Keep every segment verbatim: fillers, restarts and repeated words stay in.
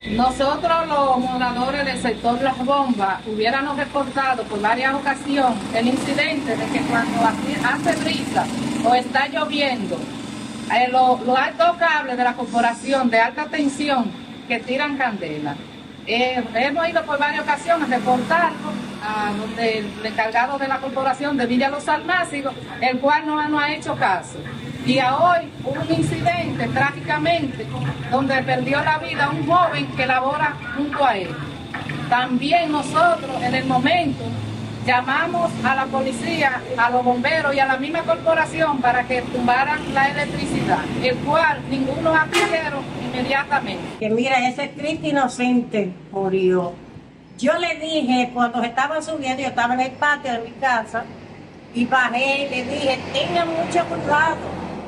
Nosotros los moradores del sector Las Bombas hubiéramos reportado por varias ocasiones el incidente de que cuando hace brisa o está lloviendo, eh, los lo altos cables de la corporación de alta tensión que tiran candela. Eh, hemos ido por varias ocasiones a reportarlo a donde el encargado de la corporación de Villa Los Almácigos, el cual no, no ha hecho caso. Y a hoy hubo un incidente trágicamente donde perdió la vida un joven que labora junto a él. También nosotros en el momento llamamos a la policía, a los bomberos y a la misma corporación para que tumbaran la electricidad, el cual ninguno acudieron inmediatamente. Que mira, ese triste inocente murió. Yo le dije, cuando estaban subiendo, yo estaba en el patio de mi casa, y bajé y le dije, tengan mucho cuidado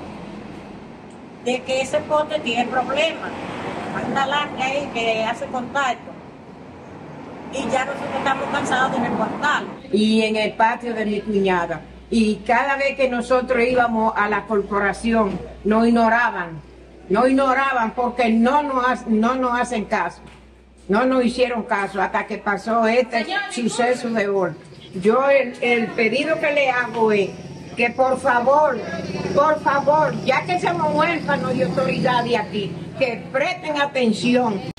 de que ese poste tiene problemas. Hay una larga ahí que hace contacto. Y ya nosotros estamos cansados de reportarlo. Y en el patio de mi cuñada. Y cada vez que nosotros íbamos a la corporación, nos ignoraban. Nos ignoraban porque no nos, no nos hacen caso. No nos hicieron caso hasta que pasó este suceso de hoy. Yo el, el pedido que le hago es que por favor, por favor, ya que somos huérfanos de autoridad de aquí, que presten atención.